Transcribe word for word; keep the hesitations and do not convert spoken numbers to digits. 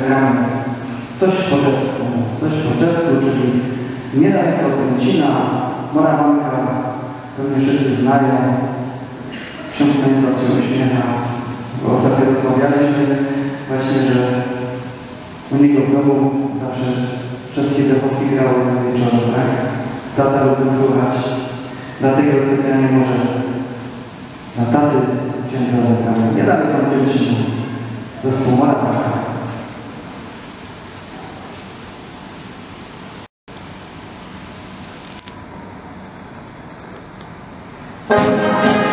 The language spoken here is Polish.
zagramy coś po czesku, coś po czesku, czyli niedaleko od Ręcina, Morawanka, pewnie wszyscy znają. Ksiądz Stanisław się uśmiecha, bo ostatnio rozmawialiśmy właśnie, że u niego w domu zawsze czeskie dechówki grały na wieczorze, tak? Tata lubił słuchać, dlatego specjalnie może na taty księdza zagramy. Niedaleko od Ręcina, zespół Morawanka. Thank you.